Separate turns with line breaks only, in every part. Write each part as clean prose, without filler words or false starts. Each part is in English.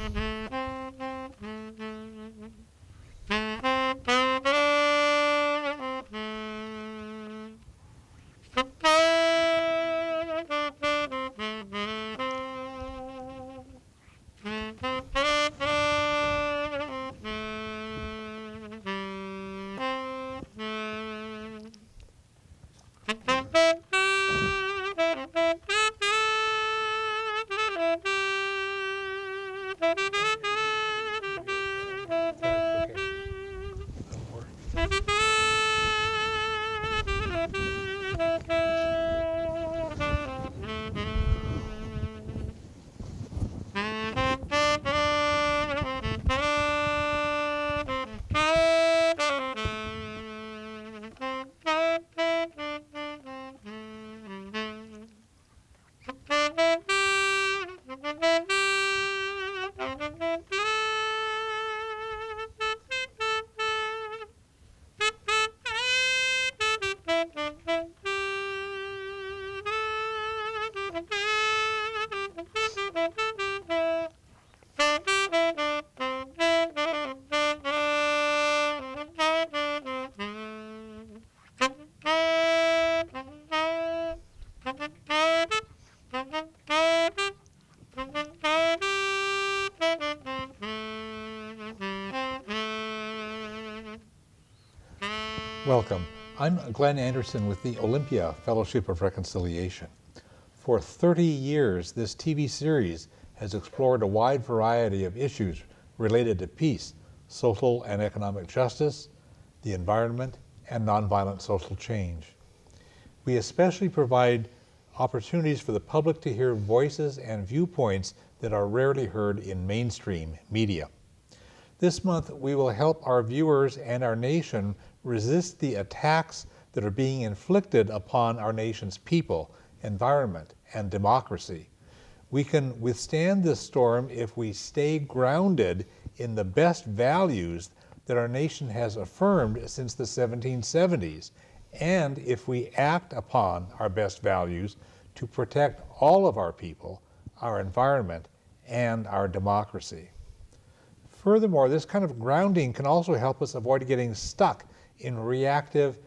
Welcome. I'm Glenn Anderson with the Olympia Fellowship of Reconciliation. For 30 years, this TV series has explored a wide variety of issues related to peace, social and economic justice, the environment, and nonviolent social change. We especially provide opportunities for the public to hear voices and viewpoints that are rarely heard in mainstream media. This month, we will help our viewers and our nation resist the attacks that are being inflicted upon our nation's people, environment, and democracy. We can withstand this storm if we stay grounded in the best values that our nation has affirmed since the 1770s, and if we act upon our best values to protect all of our people, our environment, and our democracy. Furthermore, this kind of grounding can also help us avoid getting stuck in reactive,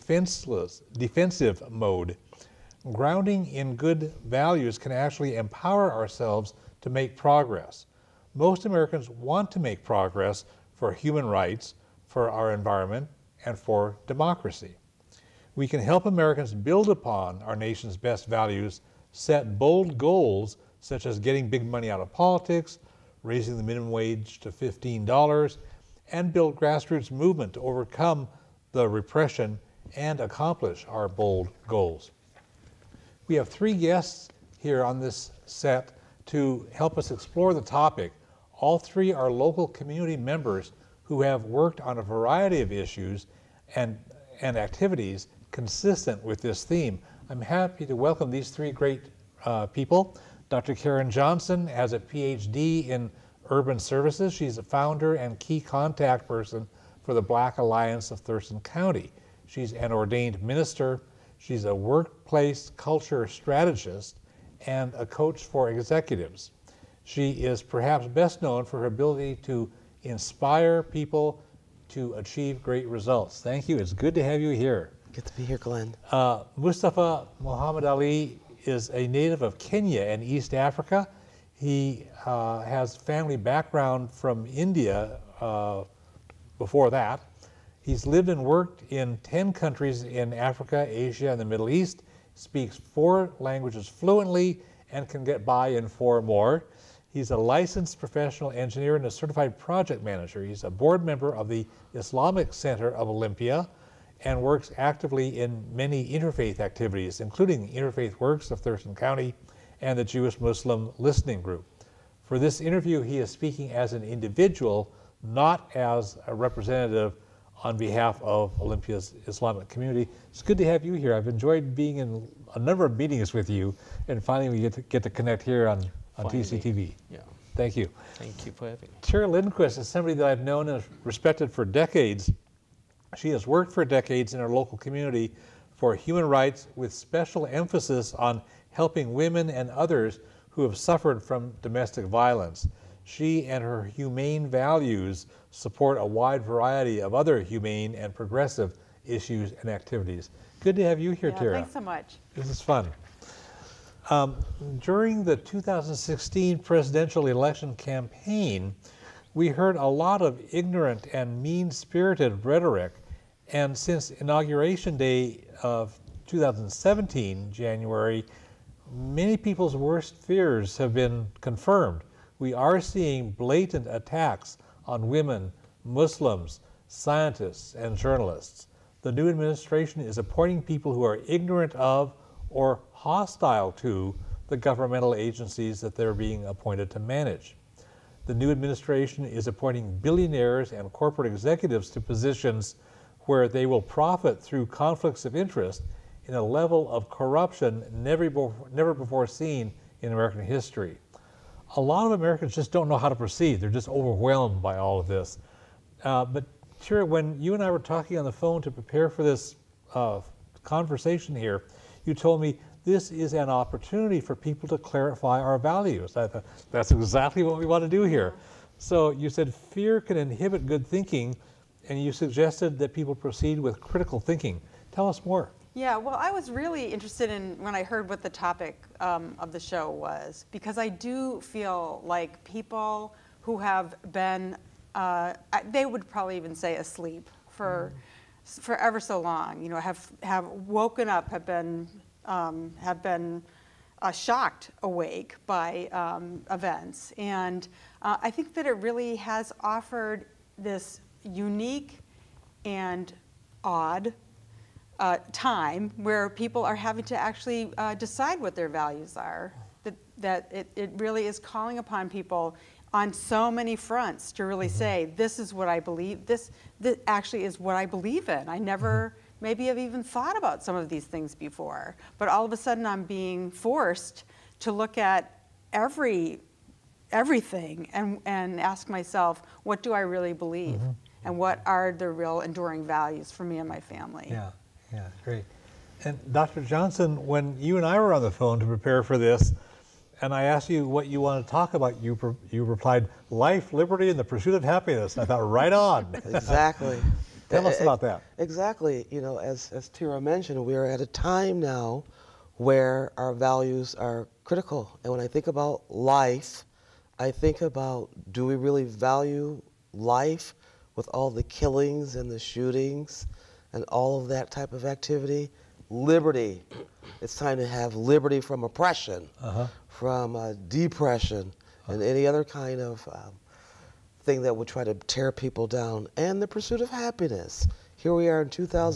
defensive mode. Grounding in good values can actually empower ourselves to make progress. Most Americans want to make progress for human rights, for our environment, and for democracy. We can help Americans build upon our nation's best values, set bold goals such as getting big money out of politics, raising the minimum wage to $15, and build grassroots movement to overcome the repression and accomplish our bold goals. We have three guests here on this set to help us explore the topic. All three are local community members who have worked on a variety of issues and activities consistent with this theme. I'm happy to welcome these three great people. Dr. Karen Johnson has a Ph.D. in urban services. She's a founder and key contact person for the Black Alliance of Thurston County. She's an ordained minister. She's a workplace culture strategist and a coach for executives. She is perhaps best known for her ability to inspire people to achieve great results. Thank you. It's good to have you here.
Good to be here, Glenn.
Mustafa Mohamedali is a native of Kenya in East Africa. He has family background from India before that. He's lived and worked in 10 countries in Africa, Asia, and the Middle East, speaks 4 languages fluently, and can get by in 4 more. He's a licensed professional engineer and a certified project manager. He's a board member of the Islamic Center of Olympia and works actively in many interfaith activities, including Interfaith Works of Thurston County and the Jewish-Muslim Listening Group. For this interview, he is speaking as an individual, not as a representative on behalf of Olympia's Islamic community. It's good to have you here. I've enjoyed being in a number of meetings with you, and finally we get to connect here on TCTV.
Yeah.
Thank you.
Thank you for having me.
Tyra Lindquist is somebody that I've known and respected for decades. She has worked for decades in her local community for human rights with special emphasis on helping women and others who have suffered from domestic violence. she and her humane values support a wide variety of other humane and progressive issues and activities. Good to have you here, Tyra.
Thanks so much.
This is fun. During the 2016 presidential election campaign, we heard a lot of ignorant and mean-spirited rhetoric, and since Inauguration Day of 2017, January, many people's worst fears have been confirmed. We are seeing blatant attacks on women, Muslims, scientists, and journalists. The new administration is appointing people who are ignorant of or hostile to the governmental agencies that they're being appointed to manage. The new administration is appointing billionaires and corporate executives to positions where they will profit through conflicts of interest in a level of corruption never before seen in American history. A lot of Americans just don't know how to proceed. They're just overwhelmed by all of this. But Tyra, when you and I were talking on the phone to prepare for this conversation here, you told me this is an opportunity for people to clarify our values. I thought, that's exactly what we want to do here. So you said fear can inhibit good thinking, and you suggested that people proceed with critical thinking. Tell us more.
Yeah, well, I was really interested in when I heard what the topic of the show was, because I do feel like people who have been, they would probably even say asleep for ever so long, you know, have woken up, have been shocked awake by events. And I think that it really has offered this unique and odd time where people are having to actually decide what their values are. That it really is calling upon people on so many fronts to really say, this is what I believe, this actually is what I believe in. I never maybe have even thought about some of these things before, but all of a sudden I'm being forced to look at everything and ask myself, what do I really believe? And what are the real enduring values for me and my family?
Yeah, yeah, great. And Dr. Johnson, when you and I were on the phone to prepare for this, and I asked you what you want to talk about, you replied, life, liberty, and the pursuit of happiness. I thought, right on.
Exactly.
Tell us about that.
Exactly. You know, as Tyra mentioned, we are at a time now where our values are critical. And when I think about life, I think about, do we really value life with all the killings and the shootings and all of that type of activity? Liberty. It's time to have liberty from oppression, from depression, and any other kind of thing that would try to tear people down. And the pursuit of happiness. Here we are in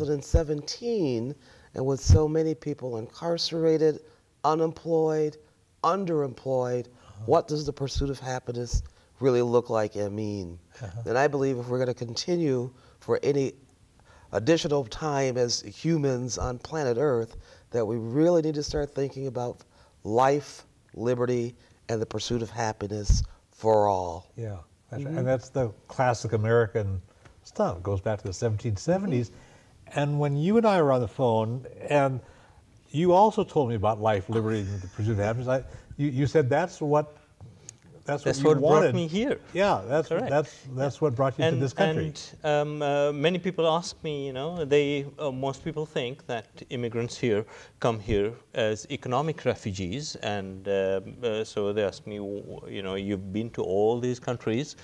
2017, and with so many people incarcerated, unemployed, underemployed, what does the pursuit of happiness really look like and mean? And I believe if we're going to continue for any additional time as humans on planet Earth, that we really need to start thinking about life, liberty, and the pursuit of happiness for all.
Yeah, that's right. And that's the classic American stuff. It goes back to the 1770s. And when you and I were on the phone, and you also told me about life, liberty, and the pursuit of happiness, you said that's what you wanted.
Brought me here.
Yeah, that's what brought you to this country.
And many people ask me, you know, most people think that immigrants here come here as economic refugees, and so they ask me, you know, you've been to all these countries,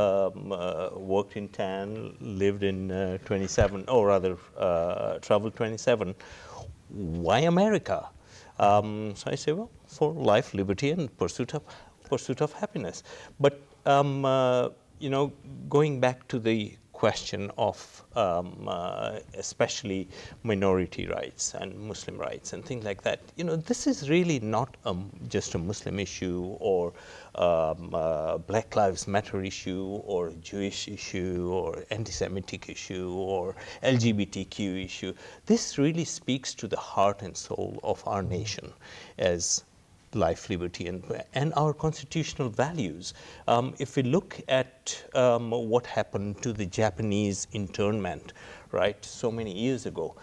worked in 10, lived in 27, or rather traveled 27. Why America? So I say, well, for life, liberty, and pursuit of happiness. But you know, going back to the question of especially minority rights and Muslim rights and things like that, you know, this is really not just a Muslim issue or Black Lives Matter issue or Jewish issue or anti-Semitic issue or LGBTQ issue. This really speaks to the heart and soul of our nation as life, liberty, and our constitutional values. If we look at what happened to the Japanese internment, right, so many years ago,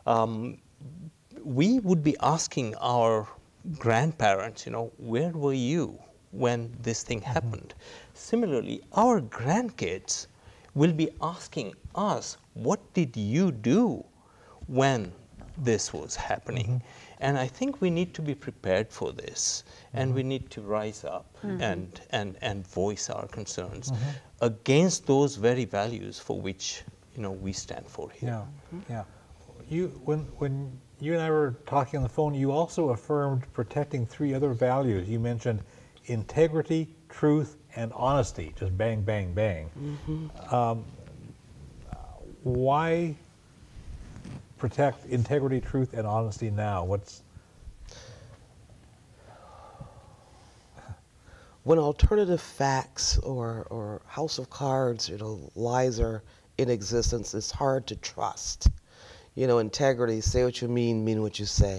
we would be asking our grandparents, you know, where were you when this thing happened? Similarly, our grandkids will be asking us, what did you do when this was happening? And I think we need to be prepared for this, and we need to rise up and voice our concerns against those very values for which we stand for here.
Yeah, yeah. When you and I were talking on the phone, you also affirmed protecting 3 other values. You mentioned integrity, truth, and honesty. Just bang, bang, bang. Why protect integrity, truth, and honesty now?
When alternative facts or house of cards, lies are in existence, it's hard to trust. Integrity, say what you mean what you say.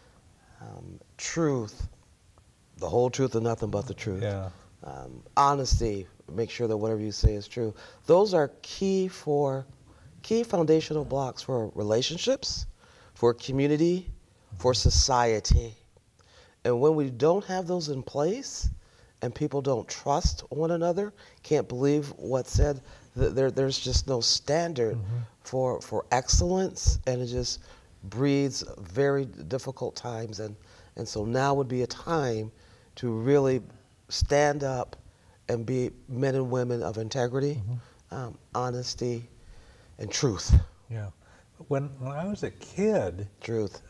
Truth, the whole truth and nothing but the truth.
Yeah.
Honesty, make sure that whatever you say is true. Those are key foundational blocks for relationships, for community, for society. And when we don't have those in place, and people don't trust one another, can't believe what's said, there's just no standard for excellence, and it just breeds very difficult times. And so now would be a time to really stand up and be men and women of integrity, honesty, and truth.
Yeah. When I was a kid,
Truth.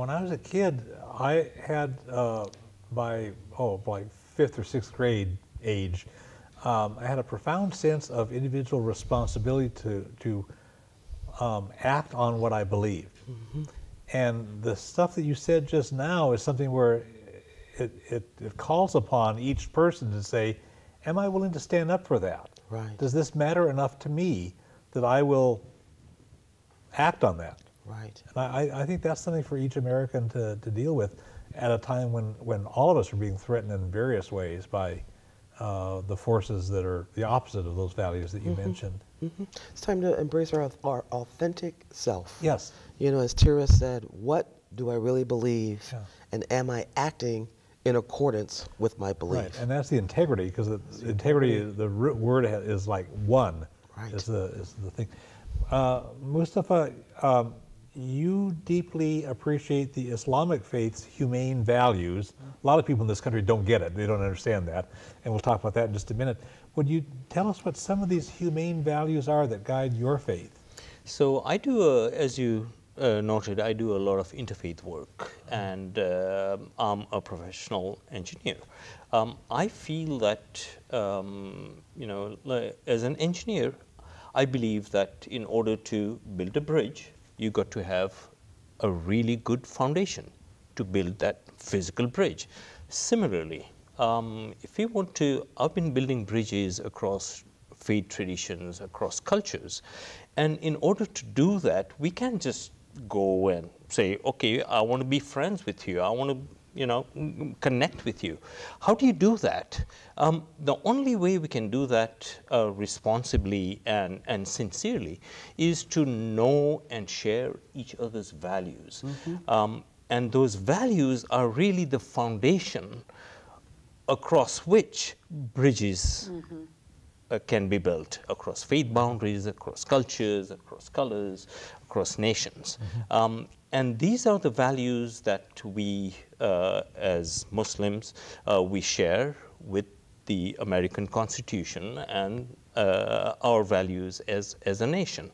I had by like 5th or 6th grade age, I had a profound sense of individual responsibility to act on what I believed. And the stuff that you said just now is something where it calls upon each person to say, am I willing to stand up for that?
Right.
Does this matter enough to me that I will act on that?
Right.
And I think that's something for each American to deal with at a time when all of us are being threatened in various ways by the forces that are the opposite of those values that you mentioned.
It's time to embrace our authentic self.
Yes.
As Tyra said, what do I really believe?
Yeah.
And am I acting in accordance with my belief?
Right, and that's the integrity, because the integrity, the root word is like one.
Right.
Is the thing. Mustafa, you deeply appreciate the Islamic faith's humane values. A lot of people in this country don't get it. They don't understand that. And we'll talk about that in just a minute. Would you tell us what some of these humane values are that guide your faith?
So I do, as you noted, I do a lot of interfaith work, and I'm a professional engineer. I feel that, as an engineer, I believe that in order to build a bridge, you got to have a really good foundation to build that physical bridge. Similarly, if we want to, I've been building bridges across faith traditions, across cultures, and in order to do that, we can't just go and say, okay, I want to be friends with you, I want to connect with you. How do you do that? The only way we can do that responsibly and sincerely is to know and share each other's values. And those values are really the foundation across which bridges can be built, across faith boundaries, across cultures, across colors, across nations. And these are the values that we, as Muslims, we share with the American Constitution and our values as a nation.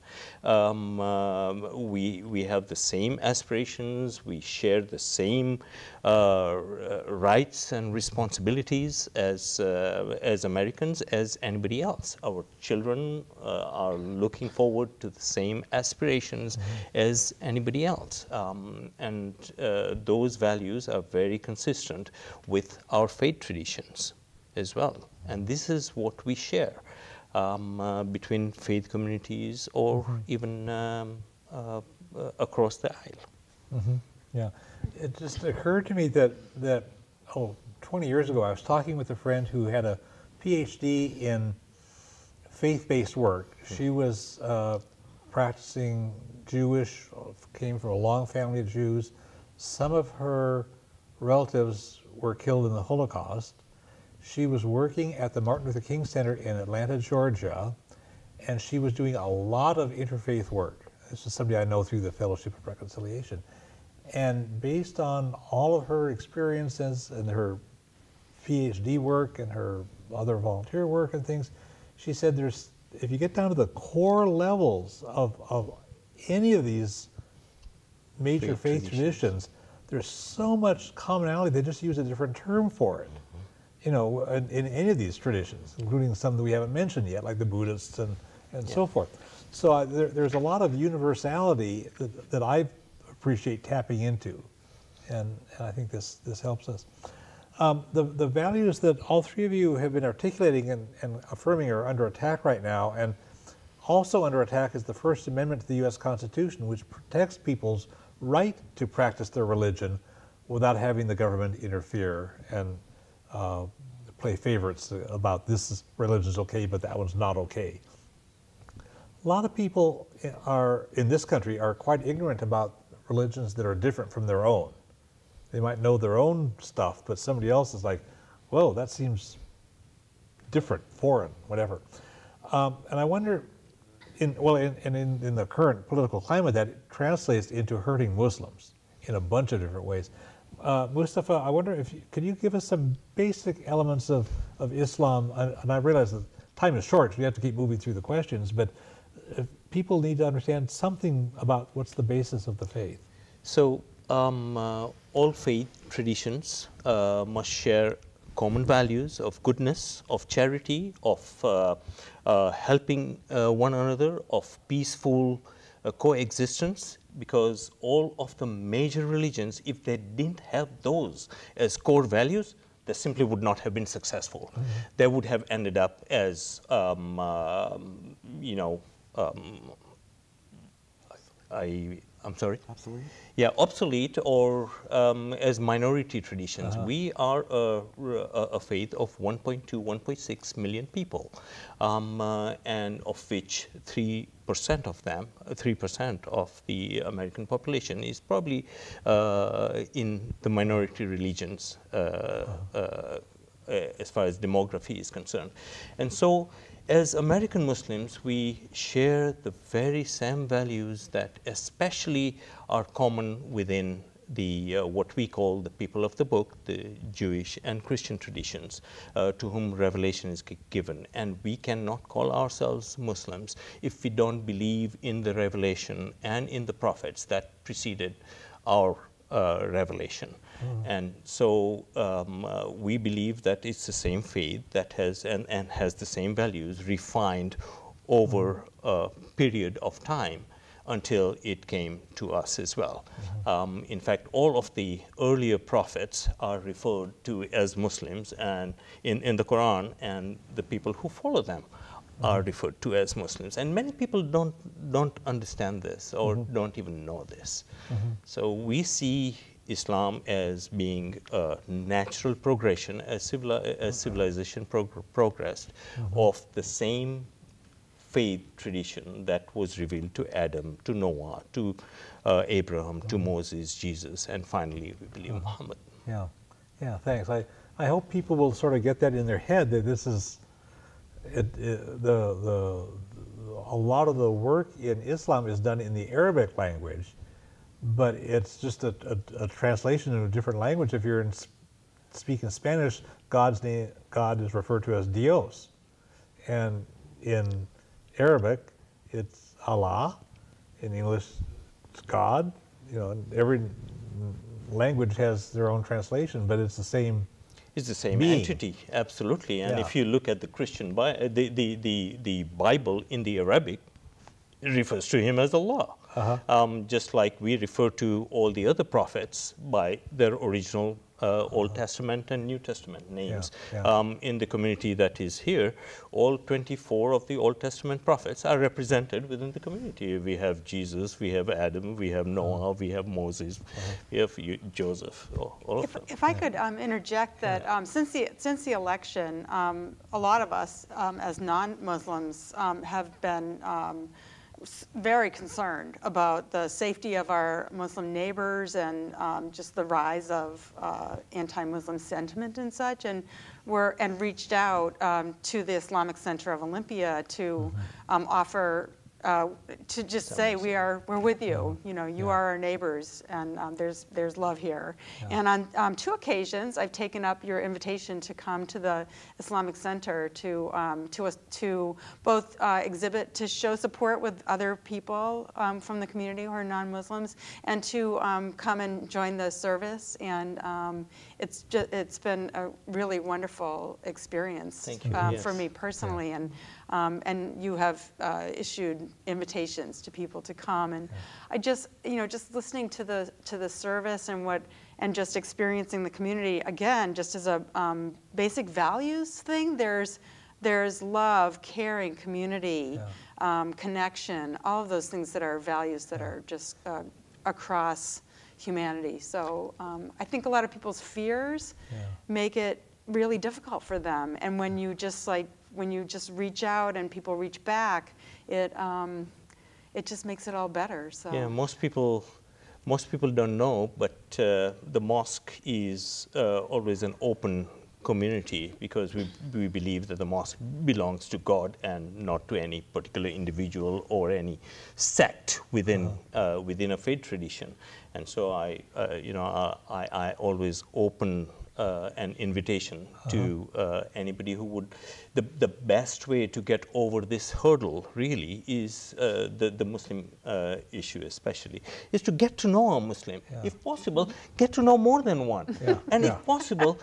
We have the same aspirations, we share the same rights and responsibilities as Americans as anybody else. Our children are looking forward to the same aspirations as anybody else. And those values are very consistent with our faith traditions as well. And this is what we share between faith communities or even across the aisle.
Yeah, it just occurred to me that 20 years ago I was talking with a friend who had a Ph.D. in faith-based work. She was practicing Jewish, came from a long family of Jews. Some of her relatives were killed in the Holocaust. She was working at the Martin Luther King Center in Atlanta, Georgia, and she was doing a lot of interfaith work. This is somebody I know through the Fellowship of Reconciliation. And based on all of her experiences and her Ph.D. work and her other volunteer work and things, she said if you get down to the core levels of any of these major faith traditions, there's so much commonality. They just use a different term for it. You know, in any of these traditions, including some that we haven't mentioned yet, like the Buddhists and so forth. So there's a lot of universality that I appreciate tapping into, and I think this helps us. The values that all three of you have been articulating and affirming are under attack right now, and also under attack is the First Amendment to the U.S. Constitution, which protects people's right to practice their religion without having the government interfere and play favorites about this religion is okay, but that one's not okay. A lot of people in this country are quite ignorant about religions that are different from their own. They might know their own stuff, but somebody else is like, whoa, that seems different, foreign, whatever. And I wonder, in the current political climate, that translates into hurting Muslims in a bunch of different ways. Mustafa, I wonder could you give us some basic elements of Islam? And I realize that time is short, so we have to keep moving through the questions, but people need to understand something about what's the basis of the faith.
So all faith traditions must share common values of goodness, of charity, of helping one another, of peaceful coexistence, because all of the major religions, if they didn't have those as core values, they simply would not have been successful. Mm-hmm. They would have ended up as, I'm sorry?
Obsolete?
Yeah, obsolete, or as minority traditions. We are a faith of 1.2, 1.6 million people, and of which 3% of them, 3% of the American population is probably in the minority religions as far as demography is concerned. And so, as American Muslims, we share the very same values that especially are common within the what we call the people of the book, the Jewish and Christian traditions, to whom revelation is given. And we cannot call ourselves Muslims if we don't believe in the revelation and in the prophets that preceded our revelation. And so we believe that it's the same faith that has and has the same values refined over a period of time until it came to us as well. In fact, all of the earlier prophets are referred to as Muslims, and in the Quran, and the people who follow them are referred to as Muslims. And many people don't understand this or don't even know this. So we see Islam as being a natural progression, as civilization progressed, of the same faith tradition that was revealed to Adam, to Noah, to Abraham, to Moses, Jesus, and finally we believe Muhammad.
Yeah, thanks. I hope people will sort of get that in their head, that this is a lot of the work in Islam is done in the Arabic language, but it's just a translation in a different language. If you're speaking Spanish, God is referred to as Dios, and in Arabic it's Allah. In English, it's God. You know, every language has their own translation, but it's the same.
It's the same
being.
entity, absolutely. And if you look at the Christian the Bible in the Arabic, it refers to him as Allah. Just like we refer to all the other prophets by their original Old Testament and New Testament names. In the community that is here, all 24 of the Old Testament prophets are represented within the community. We have Jesus, we have Adam, we have Noah, we have Moses, we have Joseph, all of them.
If I could interject that since the election, a lot of us as non-Muslims have been very concerned about the safety of our Muslim neighbors and just the rise of anti-Muslim sentiment and such. And and reached out to the Islamic Center of Olympia to offer, to just say we're with you. You know, you are our neighbors, and there's love here. And on 2 occasions, I've taken up your invitation to come to the Islamic Center to both exhibit, to show support with other people from the community who are non-Muslims, and to come and join the service. And it's been a really wonderful experience for me personally. And you have issued invitations to people to come, and I just, just listening to the service and just experiencing the community again, just as a basic values thing. There's love, caring, community, connection, all of those things that are values that are just across humanity. So I think a lot of people's fears make it really difficult for them, and when you just reach out and people reach back, it just makes it all better. So
yeah, most people don't know, but the mosque is always an open community, because we believe that the mosque belongs to God and not to any particular individual or any sect within within a faith tradition. And so I always open an invitation to anybody who would. The best way to get over this hurdle really is the Muslim issue, especially, is to get to know a Muslim. If possible, get to know more than one, and if possible,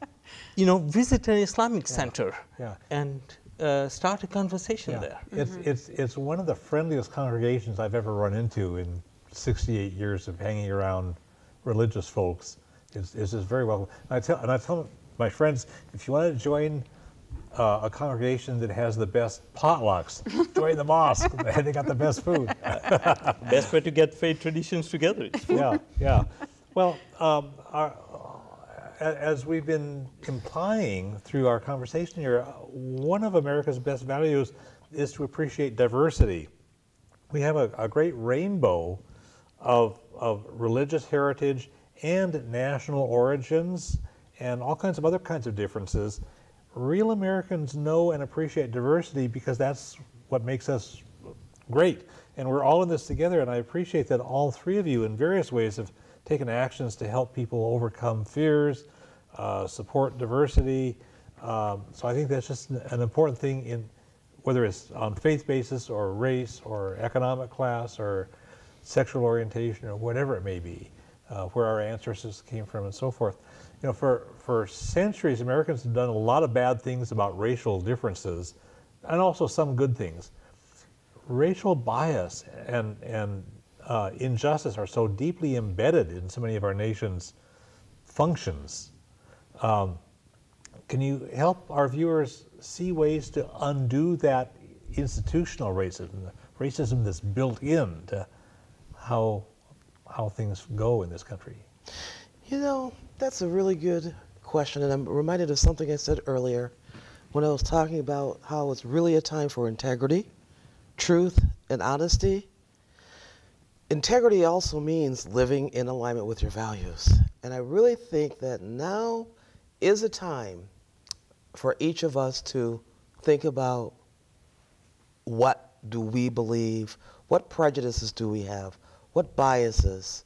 visit an Islamic center and start a conversation there.
It's one of the friendliest congregations I've ever run into in 68 years of hanging around religious folks. It's just very welcome. And I tell my friends, if you want to join a congregation that has the best potlucks, join the mosque. They got the best food.
Best way to get faith traditions together.
Yeah. Well, as we've been implying through our conversation here, one of America's best values is to appreciate diversity. We have a great rainbow of religious heritage and national origins and all kinds of other kinds of differences. Real Americans know and appreciate diversity because that's what makes us great. And we're all in this together, and I appreciate that all 3 of you in various ways have taken actions to help people overcome fears, support diversity. So I think that's just an important thing, in whether it's on faith basis or race or economic class or sexual orientation or whatever it may be. Where our ancestors came from and so forth. For centuries, Americans have done a lot of bad things about racial differences, and also some good things. Racial bias and injustice are so deeply embedded in so many of our nation's functions. Can you help our viewers see ways to undo that institutional racism that's built into how things go in this country?
That's a really good question, and I'm reminded of something I said earlier when I was talking about how it's really a time for integrity, truth, and honesty. Integrity also means living in alignment with your values, and I really think that now is a time for each of us to think about, what do we believe, what prejudices do we have, what biases,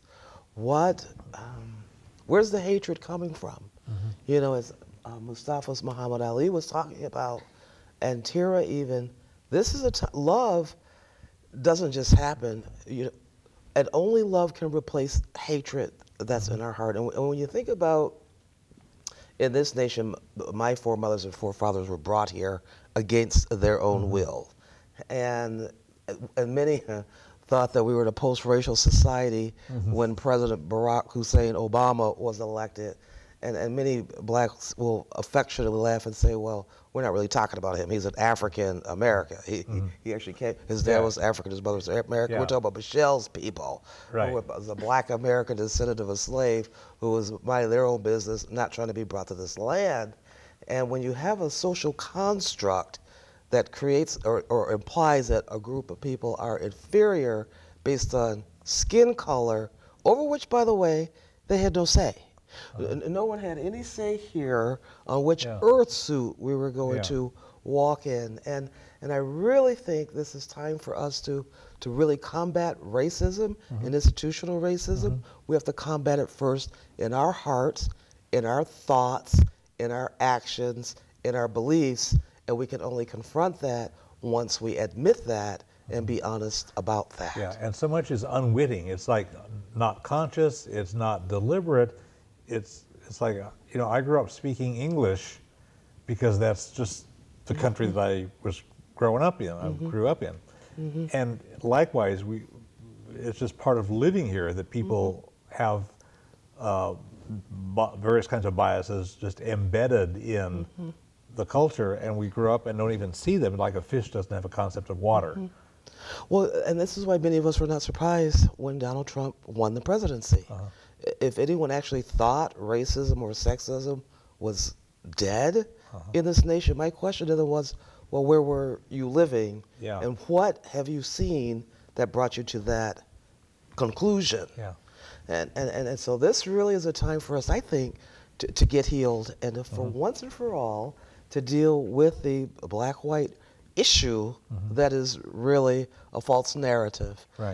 where's the hatred coming from? As Mustafa Mohamedali was talking about, and Tyra even, this is love doesn't just happen, and only love can replace hatred that's in our heart. And when you think about, in this nation, my foremothers and forefathers were brought here against their own will. And many thought that we were in a post-racial society when President Barack Hussein Obama was elected. And many blacks will affectionately laugh and say, well, we're not really talking about him. He's an African American. He actually came, his dad was African, his mother was American. We're talking about Michelle's people, who was a black American descendant of a slave who was minding their own business, not trying to be brought to this land. And when you have a social construct that creates or implies that a group of people are inferior based on skin color, over which, by the way, they had no say. No one had any say here on which
Yeah.
earth suit we were going
Yeah.
to walk in. And I really think this is time for us to really combat racism and institutional racism. We have to combat it first in our hearts, in our thoughts, in our actions, in our beliefs, and we can only confront that once we admit that and be honest about that.
Yeah, and so much is unwitting. It's like not conscious, it's not deliberate. It's like, you know, I grew up speaking English because that's just the country that I was growing up in, I grew up in. And likewise, it's just part of living here that people have various kinds of biases just embedded in the culture, and we grew up and don't even see them, like a fish doesn't have a concept of water.
Well, and this is why many of us were not surprised when Donald Trump won the presidency. If anyone actually thought racism or sexism was dead in this nation, my question to them was, well, where were you living?
Yeah.
And what have you seen that brought you to that conclusion?
Yeah.
And so this really is a time for us, I think, to get healed and to, for once and for all, to deal with the black-white issue that is really a false narrative.
Right.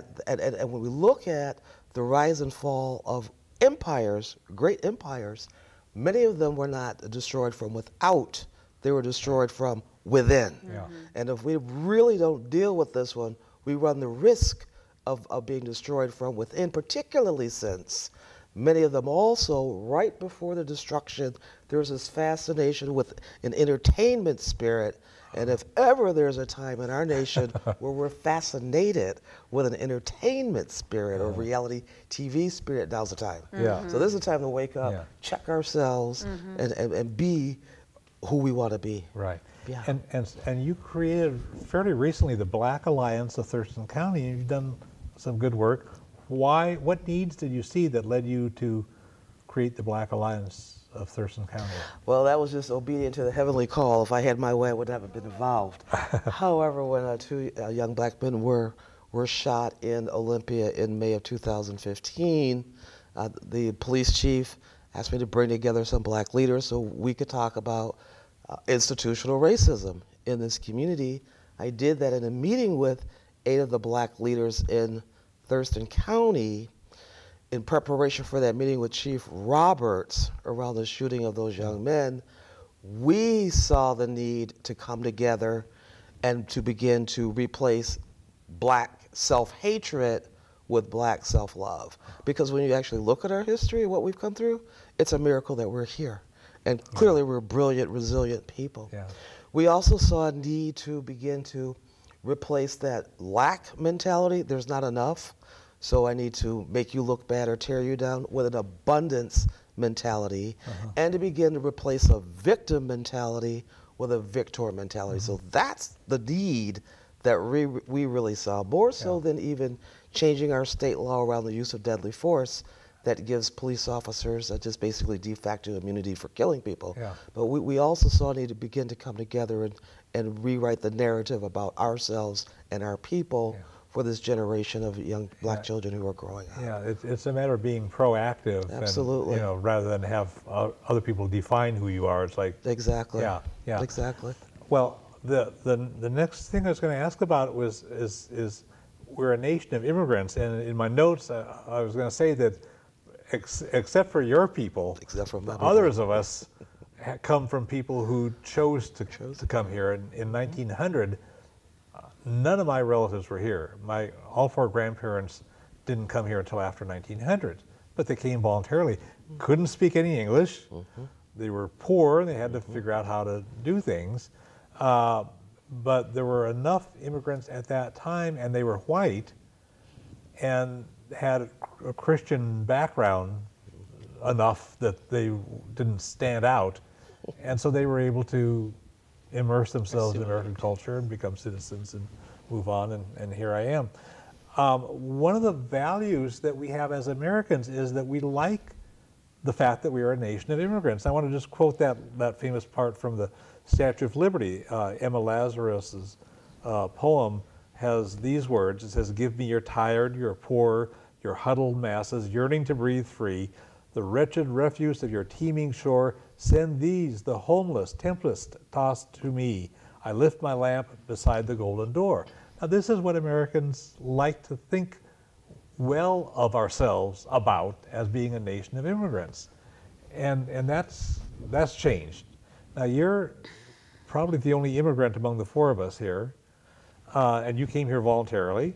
And when we look at the rise and fall of empires, great empires, many of them were not destroyed from without, they were destroyed from within.
Yeah.
And if we really don't deal with this one, we run the risk of being destroyed from within, particularly since many of them also, right before the destruction, there's this fascination with an entertainment spirit. And if ever there's a time in our nation where we're fascinated with an entertainment spirit or reality TV spirit, now's the time.
Yeah.
So this is the time to wake up,
Yeah.
check ourselves, and be who we want to be.
Right.
Yeah.
And you created fairly recently the Black Alliance of Thurston County, and you've done some good work. Why? What needs did you see that led you to create the Black Alliance of Thurston County?
Well, that was just obedient to the heavenly call. If I had my way, I would not have been involved. However, when two young black men were shot in Olympia in May of 2015, the police chief asked me to bring together some black leaders so we could talk about institutional racism in this community. I did that in a meeting with 8 of the black leaders in Thurston County. In preparation for that meeting with Chief Roberts around the shooting of those young men, we saw the need to come together and to begin to replace black self-hatred with black self-love. Because when you actually look at our history, what we've come through, it's a miracle that we're here. And clearly we're brilliant, resilient people.
Yeah.
We also saw a need to begin to replace that lack mentality. There's not enough, so I need to make you look bad or tear you down, with an abundance mentality, and to begin to replace a victim mentality with a victor mentality. So that's the need that we really saw, more so than even changing our state law around the use of deadly force that gives police officers just basically de facto immunity for killing people.
Yeah.
But we also saw a need to begin to come together and rewrite the narrative about ourselves and our people for this generation of young black children who are growing up.
Yeah, it's a matter of being proactive.
Absolutely.
And, you know, rather than have other people define who you are. It's like,
Exactly.
Yeah.
Exactly.
well, the next thing I was going to ask about is we're a nation of immigrants, and in my notes I was going to say that except for your people,
Except for my
others of us come from people who chose to come here. In 1900, none of my relatives were here. All 4 grandparents didn't come here until after 1900, but they came voluntarily. Couldn't speak any English. They were poor. They had to figure out how to do things. But there were enough immigrants at that time, and they were white and had a Christian background enough that they didn't stand out. And so they were able to immerse themselves in American culture and become citizens and move on, and here I am. One of the values that we have as Americans is that we like the fact that we are a nation of immigrants. I want to just quote that famous part from the Statue of Liberty. Emma Lazarus's poem has these words. It says, "Give me your tired, your poor, your huddled masses, yearning to breathe free, the wretched refuse of your teeming shore. Send these, the homeless, tempest tossed to me. I lift my lamp beside the golden door. Now this is what Americans like to think well of ourselves about as being a nation of immigrants. And that's changed. Now you're probably the only immigrant among the four of us here, and you came here voluntarily.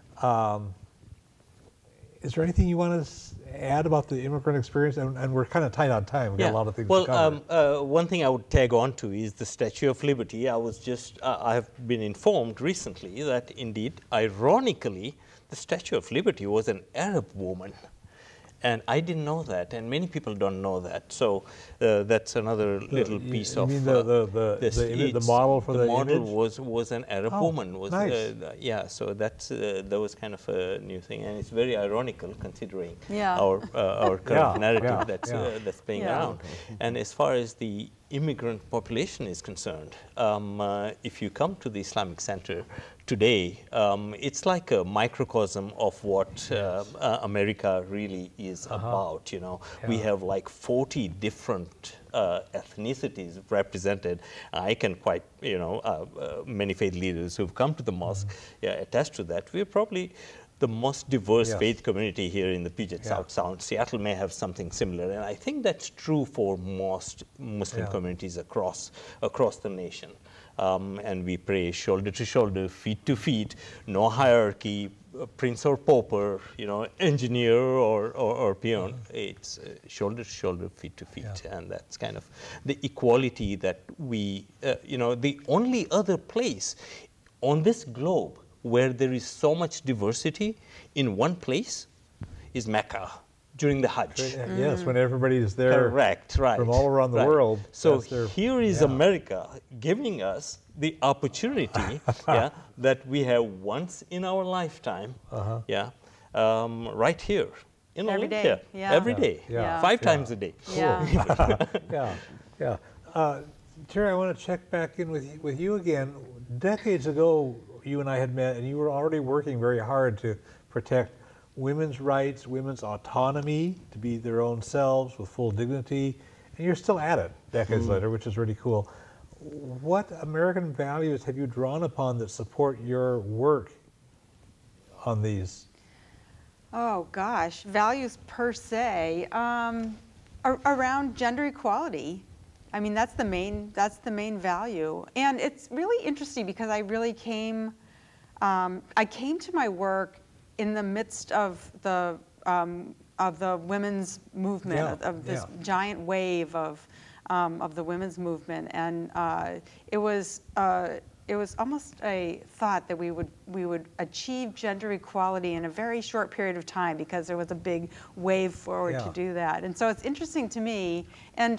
Is there anything you want to add about the immigrant experience? And we're kind of tight on time. We've got a lot of things to cover.
One thing I would tag on to is the Statue of Liberty. I have been informed recently that indeed, ironically, the Statue of Liberty was an Arab woman. And I didn't know that, and many people don't know that. So that's another little piece of
the model for the
model
image?
was an Arab woman.
Nice.
Yeah, so that was kind of a new thing, and it's very ironical considering
Yeah.
our current narrative
Yeah.
that's playing
Yeah.
around. And as far as the immigrant population is concerned, if you come to the Islamic Center today, it's like a microcosm of what America really is about. You know, we have like 40 different ethnicities represented. I can quite, many faith leaders who've come to the mosque attest to that. We're probably the most diverse faith community here in the Puget South Sound. Seattle may have something similar, and I think that's true for most Muslim communities across the nation. And we pray shoulder to shoulder, feet to feet, no hierarchy, prince or pauper, engineer or peon. It's shoulder to shoulder, feet to feet, and that's kind of the equality that we, the only other place on this globe where there is so much diversity in one place is Mecca during the Hajj.
Yes, when everybody is there.
Correct, right.
From all around the world.
So here is America giving us the opportunity that we have once in our lifetime, right here in
Every
Olympia.
day, yeah.
Every day,
Yeah.
5 times a day.
Yeah.
Tyra, I want to check back in with you again. Decades ago, you and I had met, and you were already working very hard to protect women's rights, women's autonomy to be their own selves with full dignity, and you're still at it decades later, which is really cool. What American values have you drawn upon that support your work on these?
Oh gosh, values per se, around gender equality. I mean, that's the main value, and it's really interesting because I really came to my work in the midst of the women's movement, of this giant wave of the women's movement, and it was almost a thought that we would achieve gender equality in a very short period of time because there was a big wave forward to do that, and so it's interesting to me. And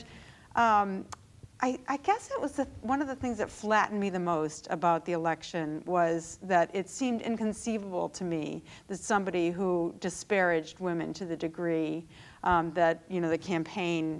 I guess it was one of the things that flattened me the most about the election was that it seemed inconceivable to me that somebody who disparaged women to the degree that the campaign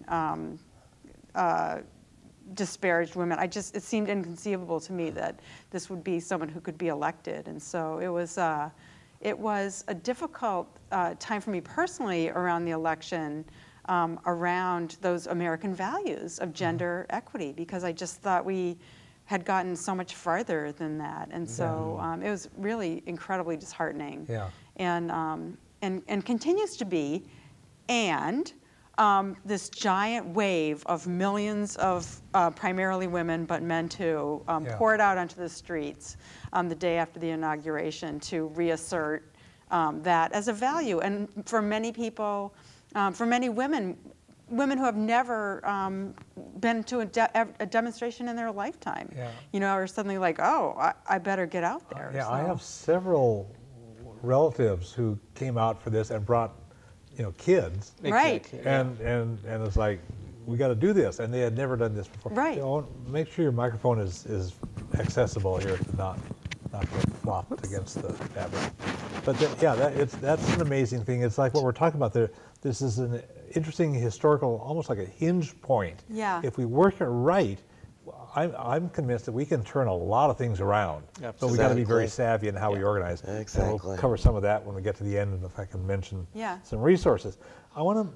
disparaged women. It seemed inconceivable to me that this would be someone who could be elected, and so it was a difficult time for me personally around the election. Around those American values of gender equity, because I just thought we had gotten so much farther than that, and so it was really incredibly disheartening. And continues to be, and this giant wave of millions of primarily women, but men too, poured out onto the streets the day after the inauguration to reassert that as a value, and for many people. For many women who have never been to a demonstration in their lifetime, or something like, oh, I better get out there.
So. I have several relatives who came out for this and brought, kids.
Right.
And it's like, we got to do this, and they had never done this before.
Right.
Make sure your microphone is accessible here, not flopped against the fabric. But that's an amazing thing. It's like what we're talking about there. This is an interesting historical, almost like a hinge point.
Yeah.
If we work it right, I'm convinced that we can turn a lot of things around.
Absolutely.
But we got to be very savvy in how we organize.
Exactly.
And we'll cover some of that when we get to the end, and if I can mention
Yeah.
some resources. I want to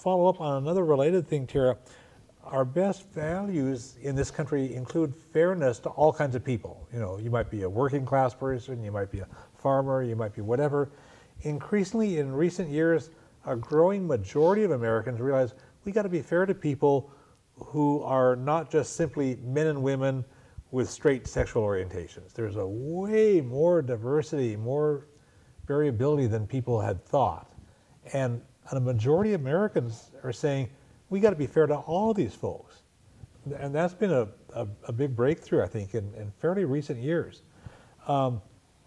follow up on another related thing, Tyra. Our best values in this country include fairness to all kinds of people. You know, you might be a working class person, you might be a farmer, you might be whatever. Increasingly in recent years, a growing majority of Americans realize we got to be fair to people who are not just simply men and women with straight sexual orientations. There's a way more diversity, more variability than people had thought. And a majority of Americans are saying, we got to be fair to all of these folks. And that's been a big breakthrough, I think, in fairly recent years. And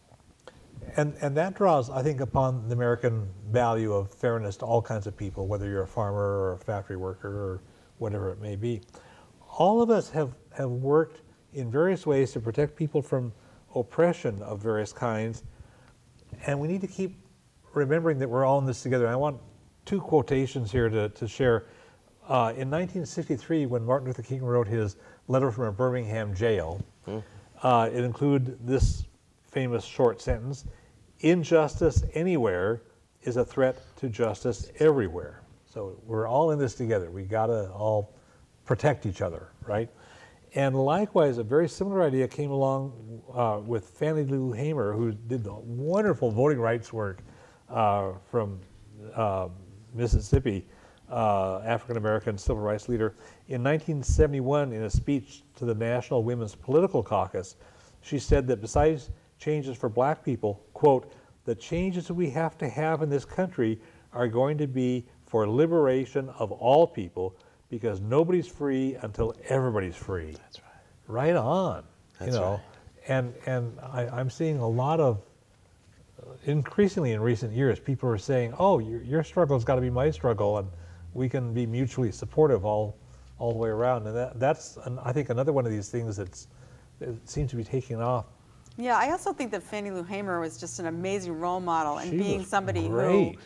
that draws, I think, upon the American value of fairness to all kinds of people, whether you're a farmer or a factory worker or whatever it may be. All of us have worked in various ways to protect people from oppression of various kinds, and we need to keep remembering that we're all in this together. And I want two quotations here to share. In 1963, when Martin Luther King wrote his letter from a Birmingham jail, it included this famous short sentence: "Injustice anywhere is a threat to justice everywhere." So we're all in this together. We gotta all protect each other, right? And likewise, a very similar idea came along with Fannie Lou Hamer, who did the wonderful voting rights work from Mississippi, African-American civil rights leader. In 1971, in a speech to the National Women's Political Caucus, she said that besides changes for black people, quote, "the changes we have to have in this country are going to be for liberation of all people, because nobody's free until everybody's free."
That's right.
Right on.
That's
you know,
right.
And I'm seeing a lot of, increasingly in recent years, people are saying, oh, your struggle's got to be my struggle, and we can be mutually supportive all the way around. And that's I think, another one of these things that seems to be taking off.
Yeah, I also think that Fannie Lou Hamer was just an amazing role model, and
She
being
was
somebody
great.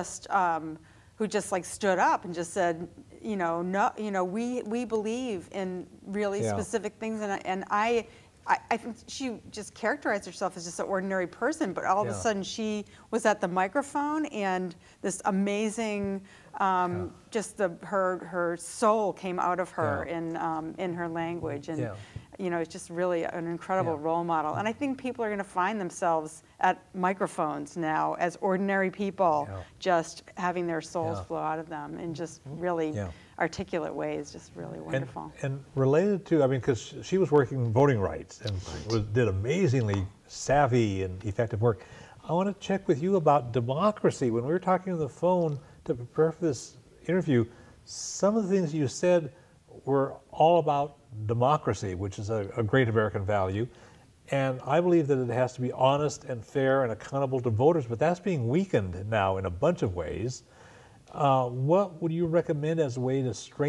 who just like stood up and just said, you know, no, you know, we believe in really specific things, and I think she just characterized herself as just an ordinary person, but all of a sudden she was at the microphone, and this amazing, just her soul came out of her in her language, and you know, it's just really an incredible role model. And I think people are going to find themselves at microphones now as ordinary people, just having their souls flow out of them in just really articulate ways, just really wonderful.
And related to, I mean, because she was working voting rights and did amazingly savvy and effective work. I want to check with you about democracy. When we were talking on the phone to prepare for this interview, some of the things you said were all about democracy, which is a great American value. And I believe that it has to be honest and fair and accountable to voters, but that's being weakened now in a bunch of ways. What would you recommend as ways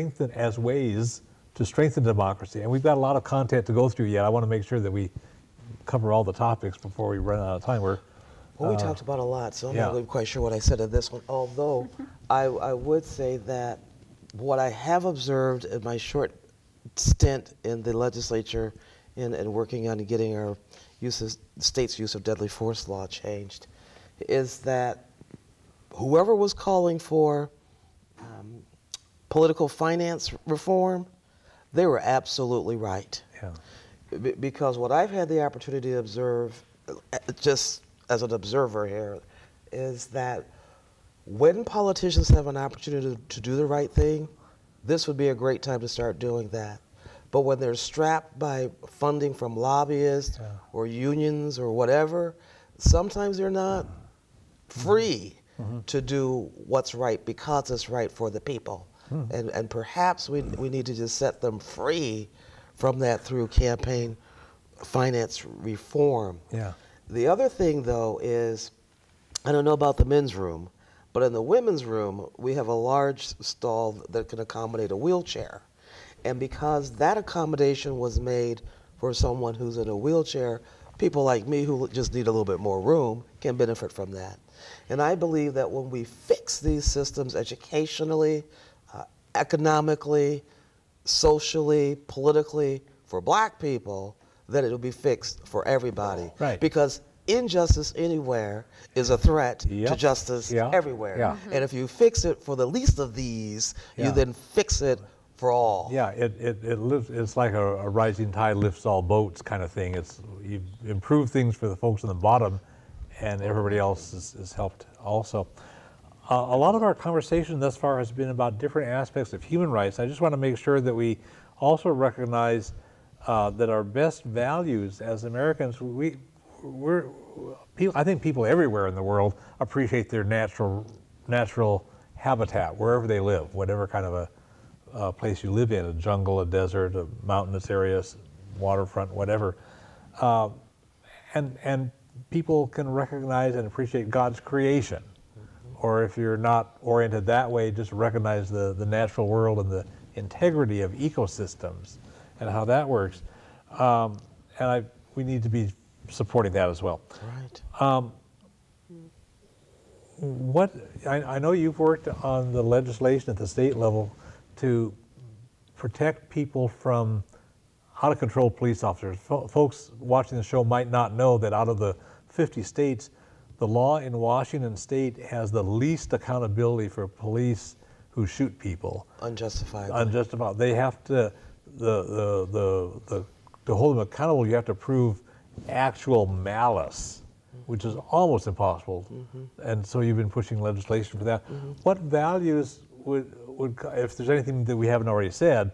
to strengthen democracy? And we've got a lot of content to go through yet. I want to make sure that we cover all the topics before we run out of time.
Well, we talked about a lot, so I'm not really quite sure what I said in this one, although I would say that what I have observed in my short stint in the legislature and working on getting our state's use of deadly force law changed is that whoever was calling for political finance reform, they were absolutely right. Because what I've had the opportunity to observe, just as an observer here, is that when politicians have an opportunity to do the right thing, this would be a great time to start doing that. But when they're strapped by funding from lobbyists or unions or whatever, sometimes they're not free to do what's right because it's right for the people. And perhaps we need to just set them free from that through campaign finance reform. The other thing, though, is, I don't know about the men's room, but in the women's room, we have a large stall that can accommodate a wheelchair. And because that accommodation was made for someone who's in a wheelchair, people like me who just need a little bit more room can benefit from that. And I believe that when we fix these systems educationally, economically, socially, politically, for black people, then it'll be fixed for everybody. Because injustice anywhere is a threat to
Yep.
justice
Yeah.
everywhere.
Yeah.
And if you fix it for the least of these, you
Yeah.
then fix it for all.
Yeah, it lives. It's like a rising tide lifts all boats kind of thing. It's you improve things for the folks on the bottom, and everybody else is helped also. A lot of our conversation thus far has been about different aspects of human rights. I just want to make sure that we also recognize that our best values as Americans, I think people everywhere in the world appreciate their natural habitat wherever they live, whatever kind of a place you live in, a jungle, a desert, a mountainous area, waterfront, whatever. And people can recognize and appreciate God's creation. Or if you're not oriented that way, just recognize the natural world and the integrity of ecosystems and how that works. We need to be supporting that as well.
Right.
I know you've worked on the legislation at the state level to protect people from out-of-control police officers. Folks watching the show might not know that out of the 50 states, the law in Washington state has the least accountability for police who shoot people.
Unjustifiable.
Unjustifiable. They have to, to hold them accountable, you have to prove actual malice, which is almost impossible. And so you've been pushing legislation for that. What values would, if there's anything that we haven't already said,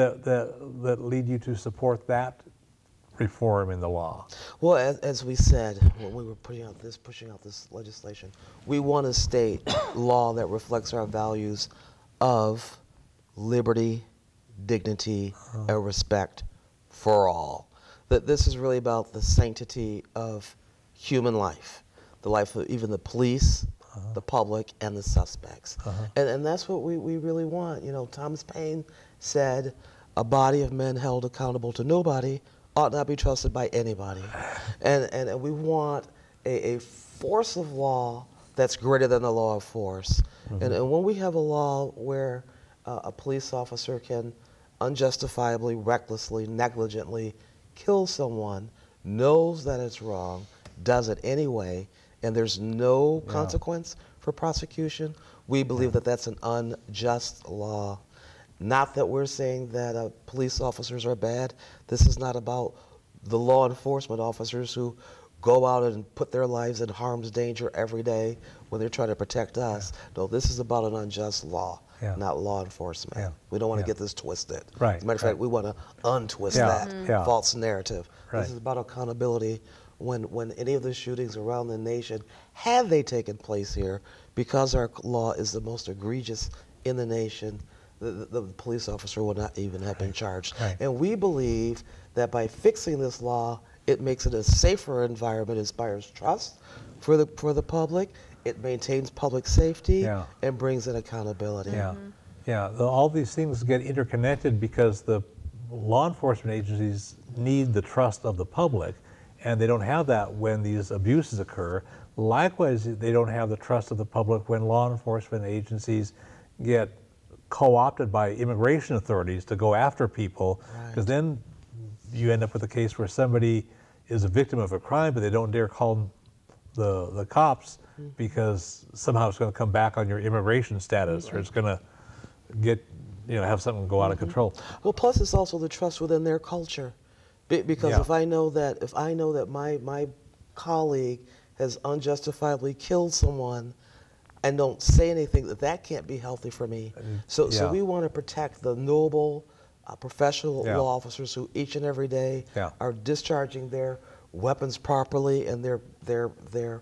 that lead you to support that reform in the law?
Well, as we said when we were pushing out this legislation, we want a state law that reflects our values of liberty, dignity, and respect for all. That this is really about the sanctity of human life, the life of even the police, the public, and the suspects. And that's what we really want. You know, Thomas Paine said, "A body of men held accountable to nobody ought not be trusted by anybody." And we want a force of law that's greater than the law of force. And when we have a law where a police officer can unjustifiably, recklessly, negligently kill someone, knows that it's wrong, does it anyway, and there's no consequence for prosecution, we believe that that's an unjust law. Not that we're saying that police officers are bad. This is not about the law enforcement officers who go out and put their lives in harm's danger every day when they're trying to protect us. No, this is about an unjust law, not law enforcement. We don't want to get this twisted.
Right.
As a matter of fact, we want to untwist that false narrative. This is about accountability. When any of the shootings around the nation, had they taken place here, because our law is the most egregious in the nation, the police officer would not even have been charged. And we believe that by fixing this law, it makes it a safer environment, inspires trust for the public, it maintains public safety, and brings in accountability.
All these things get interconnected because the law enforcement agencies need the trust of the public, and they don't have that when these abuses occur. Likewise, they don't have the trust of the public when law enforcement agencies get co-opted by immigration authorities to go after people, because then you end up with a case where somebody is a victim of a crime, but they don't dare call the cops because somehow it's going to come back on your immigration status, or it's going to get, have something go out of control.
Well, plus it's also the trust within their culture, because if I know that my colleague has unjustifiably killed someone and don't say anything, that can't be healthy for me. So we want to protect the noble, professional law officers who each and every day are discharging their weapons properly, and their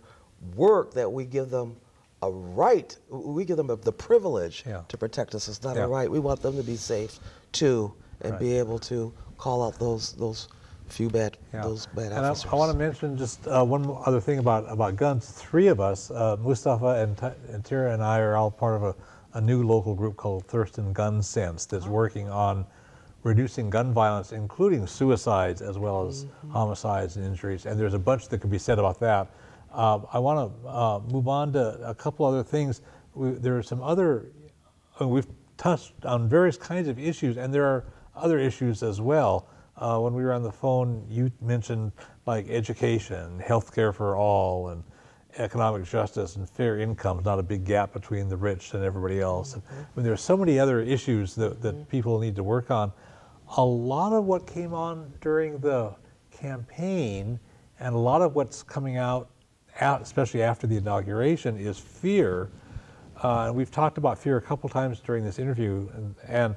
work, that we give them a right, we give them the privilege to protect us. It's not a right. We want them to be safe too, and be able to call out those bad officers.
I want to mention just one other thing about guns. Three of us, Mustafa and Tyra and I, are all part of a new local group called Thurston Gun Sense that's working on reducing gun violence, including suicides as well as homicides and injuries. And there's a bunch that could be said about that. I want to move on to a couple other things. There are some other, we've touched on various kinds of issues, and there are other issues as well. When we were on the phone, you mentioned like education, healthcare for all, and economic justice and fair income, not a big gap between the rich and everybody else. And, I mean, there are so many other issues that people need to work on. A lot of what came on during the campaign and a lot of what's coming out, especially after the inauguration, is fear. And we've talked about fear a couple times during this interview, and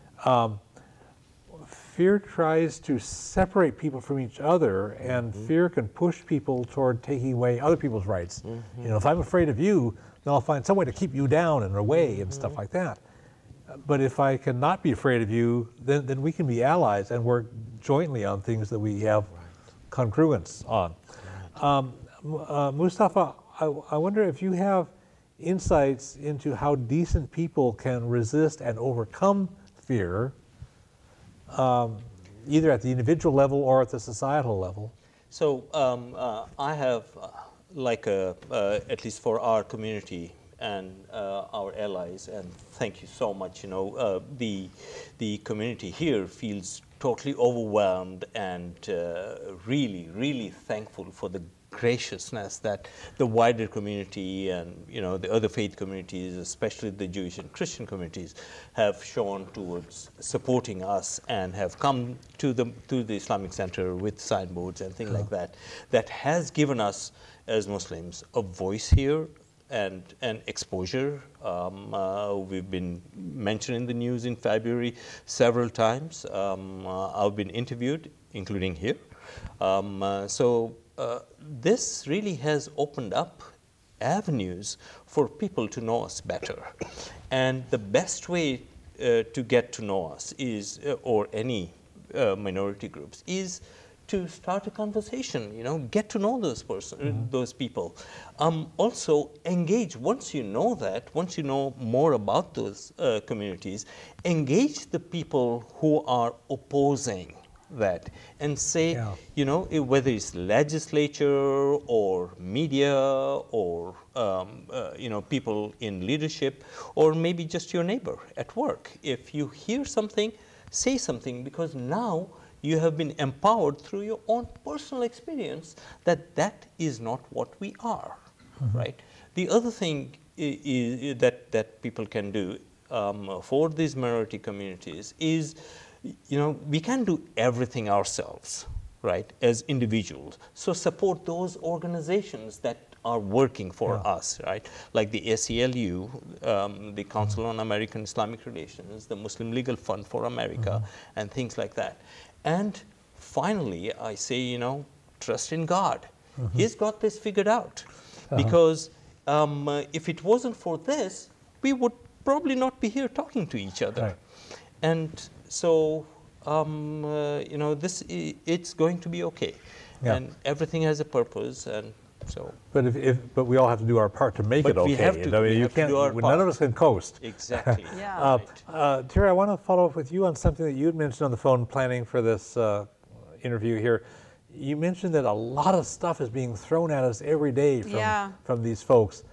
fear tries to separate people from each other, and fear can push people toward taking away other people's rights. You know, if I'm afraid of you, then I'll find some way to keep you down and away and stuff like that. But if I can not be afraid of you, then we can be allies and work jointly on things that we have congruence on. Mustafa, I wonder if you have insights into how decent people can resist and overcome fear, either at the individual level or at the societal level.
So I have, at least for our community and our allies, and thank you so much, you know, the community here feels totally overwhelmed and really, really thankful for the graciousness that the wider community and, you know, the other faith communities, especially the Jewish and Christian communities, have shown towards supporting us and have come to the Islamic Center with signboards and things like that. That has given us, as Muslims, a voice here and exposure. We've been mentioned in the news in February several times. I've been interviewed, including here. This really has opened up avenues for people to know us better. And the best way to get to know us is, or any minority groups, is to start a conversation, you know, get to know those people. Also engage, once you know that, once you know more about those communities, engage the people who are opposing that and say, you know, whether it's legislature or media or, you know, people in leadership, or maybe just your neighbor at work. If you hear something, say something, because now you have been empowered through your own personal experience that is not what we are, right? The other thing is that people can do for these minority communities is, you know, we can't do everything ourselves, right, as individuals. So support those organizations that are working for us, right, like the ACLU, the Council on American Islamic Relations, the Muslim Legal Fund for America, and things like that. And finally, I say, you know, trust in God. He's got this figured out. Because if it wasn't for this, we would probably not be here talking to each other. Right. And so, you know, it's going to be okay. And everything has a purpose, and so.
But we all have to do our part to make it okay.
We have to,
none of us can coast.
Exactly.
Tyra, I want to follow up with you on something that you had mentioned on the phone planning for this interview here. You mentioned that a lot of stuff is being thrown at us every day from these folks,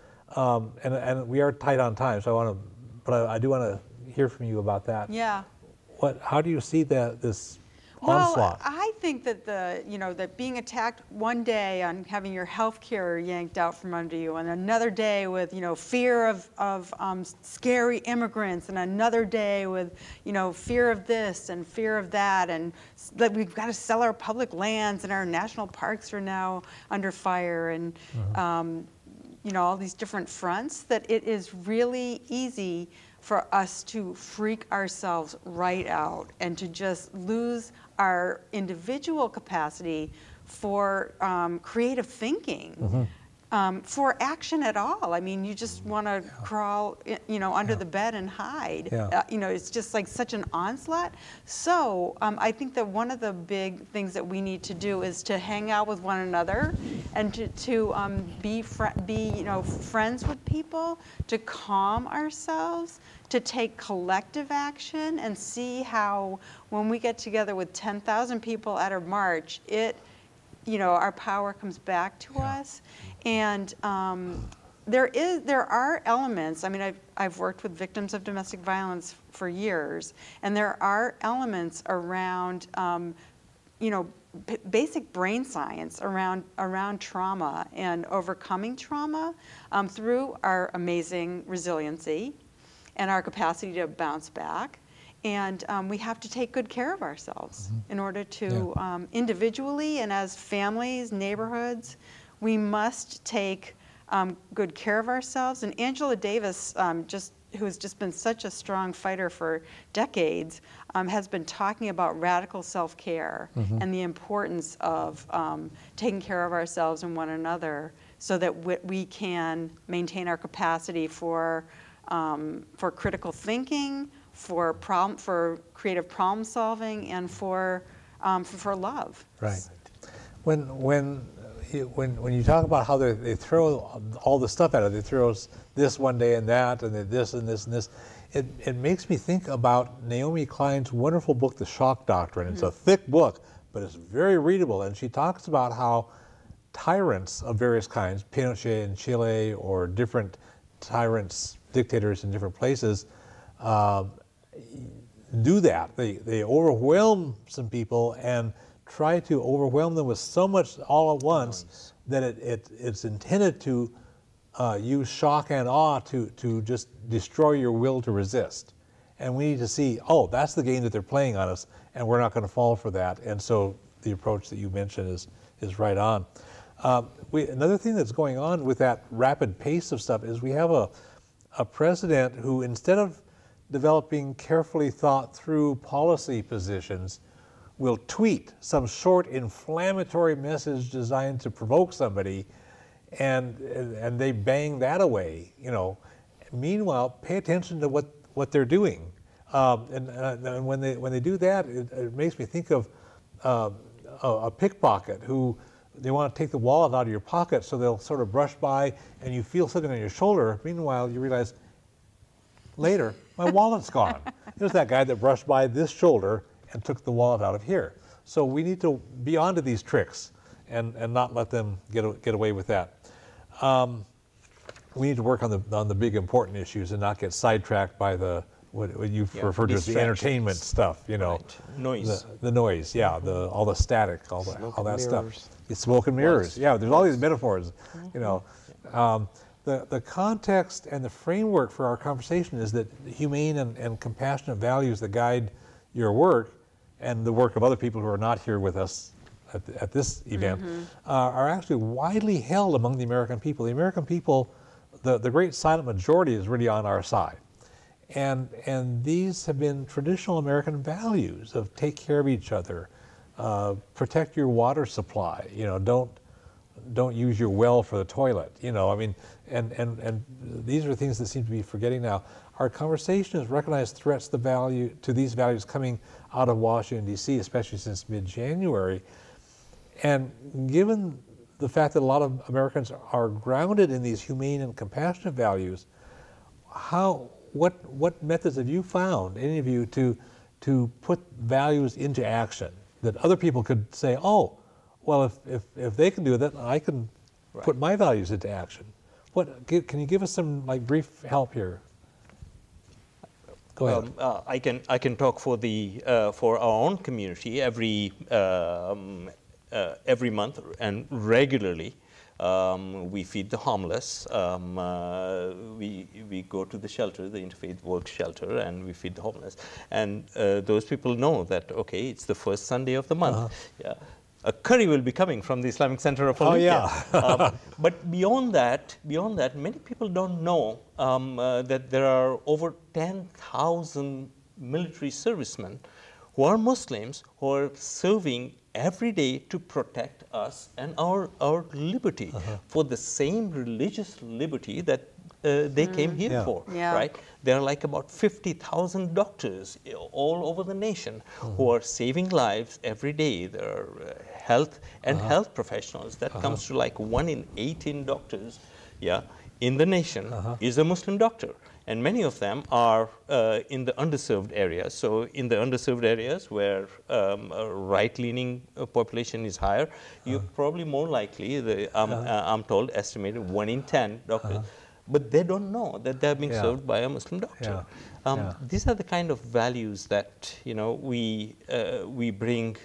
and we are tight on time. So I do want to hear from you about that.
Yeah.
How do you see this
Well,
onslaught?
I think that that being attacked one day on having your health care yanked out from under you, and another day with, you know, fear of scary immigrants, and another day with, you know, fear of this and fear of that, and that we've got to sell our public lands and our national parks are now under fire, and you know, all these different fronts, that it is really easy for us to freak ourselves right out and to just lose our individual capacity for creative thinking, for action at all. I mean, you just want to crawl, you know, under the bed and hide. You know, it's just like such an onslaught. So I think that one of the big things that we need to do is to hang out with one another and to be you know, friends with people, to calm ourselves, to take collective action, and see how when we get together with 10,000 people at a march, you know, our power comes back to us. And there are elements. I mean, I've worked with victims of domestic violence for years, and there are elements around basic brain science around trauma and overcoming trauma through our amazing resiliency and our capacity to bounce back. And we have to take good care of ourselves in order to individually and as families, neighborhoods, we must take good care of ourselves. And Angela Davis, who has just been such a strong fighter for decades, has been talking about radical self-care and the importance of taking care of ourselves and one another so that we can maintain our capacity for critical thinking, for creative problem solving, and for love.
Right. When you talk about how they throw all the stuff at it, they throw this one day and that, and this and this and this. It makes me think about Naomi Klein's wonderful book, The Shock Doctrine. It's a thick book, but it's very readable. And she talks about how tyrants of various kinds, Pinochet in Chile or different tyrants, dictators in different places, do that. They overwhelm some people and try to overwhelm them with so much all at once that it's intended to use shock and awe to just destroy your will to resist. And we need to see, oh, that's the game that they're playing on us, and we're not going to fall for that. And so the approach that you mentioned is right on. Another thing that's going on with that rapid pace of stuff is we have a president who, instead of developing carefully thought through policy positions, will tweet some short inflammatory message designed to provoke somebody, and they bang that away. Meanwhile, pay attention to what they're doing, and when they do that, it makes me think of a pickpocket who they want to take the wallet out of your pocket, so they'll sort of brush by, and you feel something on your shoulder. Meanwhile, you realize later, my wallet's gone. There's that guy that brushed by this shoulder and took the wallet out of here. So we need to be onto these tricks and not let them get away with that. We need to work on the big important issues and not get sidetracked by what you've referred to as the entertainment stuff. Right.
Noise.
The noise. Yeah. All the static. All that stuff. It's smoke and mirrors. Yeah. There's all these metaphors. The context and the framework for our conversation is that humane and compassionate values that guide your work and the work of other people who are not here with us at this event are actually widely held among the American people. The American people, the great silent majority, is really on our side. And these have been traditional American values of take care of each other, protect your water supply, don't use your well for the toilet, and these are things that seem to be forgetting now. Our conversation has recognized threats to these values coming out of Washington, D.C., especially since mid-January. And given the fact that a lot of Americans are grounded in these humane and compassionate values, what methods have you found, any of you, to put values into action that other people could say, oh, well, if they can do that, I can put my values into action. Can you give us some brief help here? Go ahead.
I can talk for our own community every month and regularly. We feed the homeless. We go to the shelter, the Interfaith Work Shelter, and we feed the homeless. And those people know that, okay, it's the first Sunday of the month. Yeah. A curry will be coming from the Islamic Center of Olympia.
Oh, yeah.
But beyond that, many people don't know that there are over 10,000 military servicemen who are Muslims who are serving every day to protect us and our liberty for the same religious liberty that they came here for, right? There are about 50,000 doctors all over the nation who are saving lives every day. There are health professionals. That comes to 1 in 18 doctors, in the nation is a Muslim doctor. And many of them are in the underserved areas. So in the underserved areas where a right-leaning population is higher, you're probably more likely, I'm told, estimated 1 in 10 doctors. But they don't know that they're being served by a Muslim doctor. These are the kind of values that we bring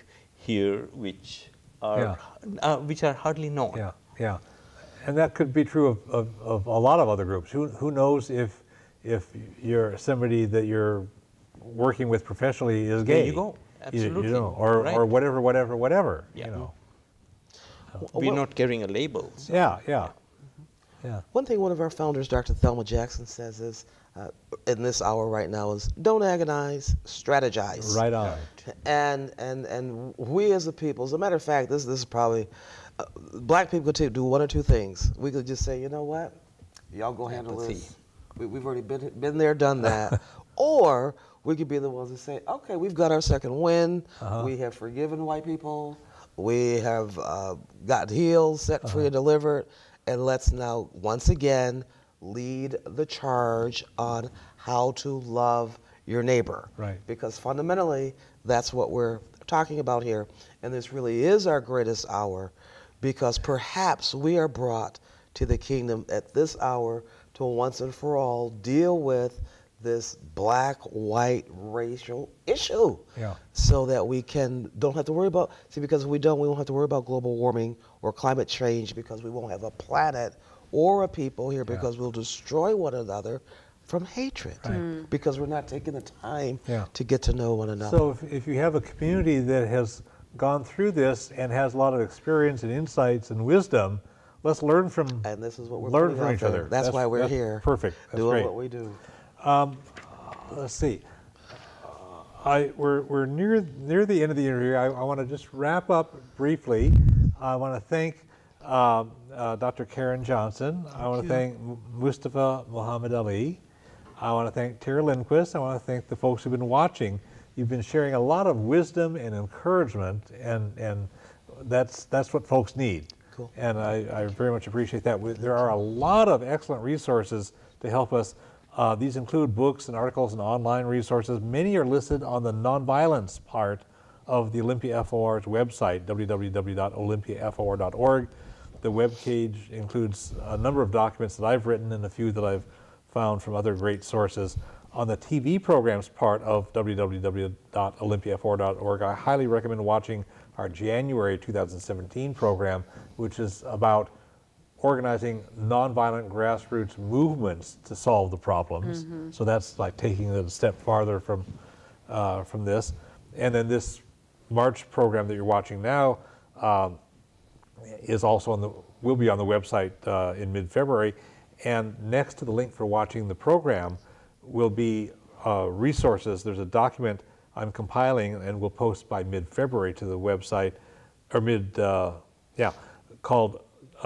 here which are hardly known.
Yeah, yeah. And that could be true of a lot of other groups. Who knows if you're somebody that you're working with professionally is gay?
There you go. Absolutely.
You know, or whatever.
Yeah.
You know.
We're not carrying a label. So.
Yeah, yeah, yeah.
One thing one of our founders, Dr. Thelma Jackson, says is, in this hour right now, is don't agonize, strategize.
Right on.
And we as a people, as a matter of fact, this is probably, black people could do one or two things. We could just say, you know what, y'all go handle this. We've already been there, done that. Or we could be the ones that say, okay, we've got our second win. We have forgiven white people. We have got healed, set free, and delivered. And let's now, once again, lead the charge on how to love your neighbor.
Right.
Because fundamentally, that's what we're talking about here. And this really is our greatest hour, because perhaps we are brought to the kingdom at this hour to once and for all deal with this black-white racial issue, so that we don't have to worry about, because if we won't have to worry about global warming or climate change, because we won't have a planet or a people here, because we'll destroy one another from hatred, because we're not taking the time to get to know one another.
So if you have a community that has gone through this and has a lot of experience and insights and wisdom, let's learn from
and this is what we're
learn from each other.
That's why we're here.
Perfect. That's
doing
great.
what we do.
Let's see. We're near the end of the interview. I want to just wrap up briefly. I want to thank Dr. Karen Johnson. I want to thank Mustafa Mohamedali. I want to thank Tyra Lindquist. I want to thank the folks who've been watching. You've been sharing a lot of wisdom and encouragement, and that's what folks need.
Cool.
And I very much appreciate that. There are a lot of excellent resources to help us. These include books and articles and online resources. Many are listed on the nonviolence part of the Olympia FOR's website, www.olympiafor.org. The webpage includes a number of documents that I've written and a few that I've found from other great sources. On the TV programs part of www.olympiafor.org, I highly recommend watching our January 2017 program, which is about organizing nonviolent grassroots movements to solve the problems. So that's like taking it a step farther from this. And then this March program that you're watching now is also will be on the website in mid-February. And next to the link for watching the program will be resources. There's a document I'm compiling and will post by mid-February to the website, or called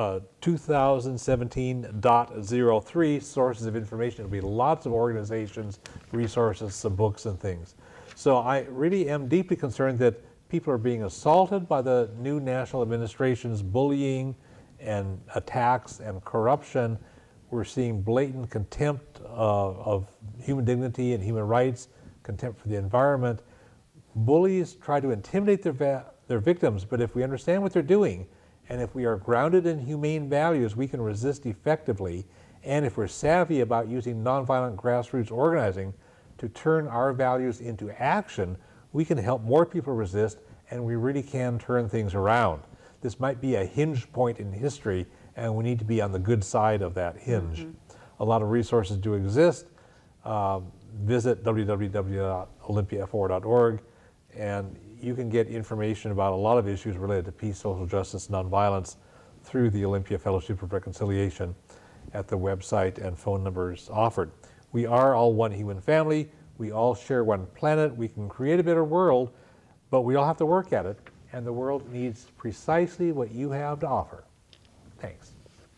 2017.03 Sources of Information. It'll be lots of organizations, resources, some books and things. So I really am deeply concerned that people are being assaulted by the new national administration's bullying and attacks and corruption. We're seeing blatant contempt of human dignity and human rights, contempt for the environment. Bullies try to intimidate their victims, but if we understand what they're doing, and if we are grounded in humane values, we can resist effectively. And if we're savvy about using nonviolent grassroots organizing to turn our values into action, we can help more people resist, and we really can turn things around. This might be a hinge point in history, and we need to be on the good side of that hinge. A lot of resources do exist. Visit www.olympiafor.org, and you can get information about a lot of issues related to peace, social justice, nonviolence through the Olympia Fellowship of Reconciliation at the website and phone numbers offered. We are all one human family. We all share one planet. We can create a better world, but we all have to work at it, and the world needs precisely what you have to offer. Thanks.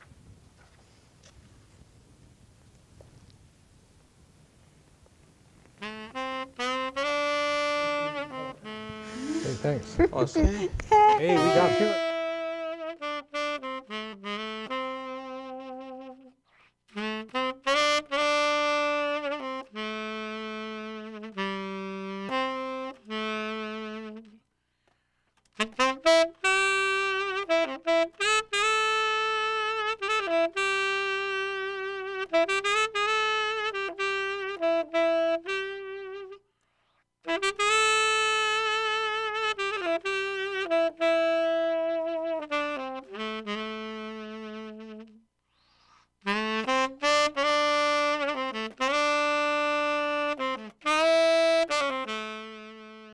Hey, thanks.
Awesome.
Hey, we got you.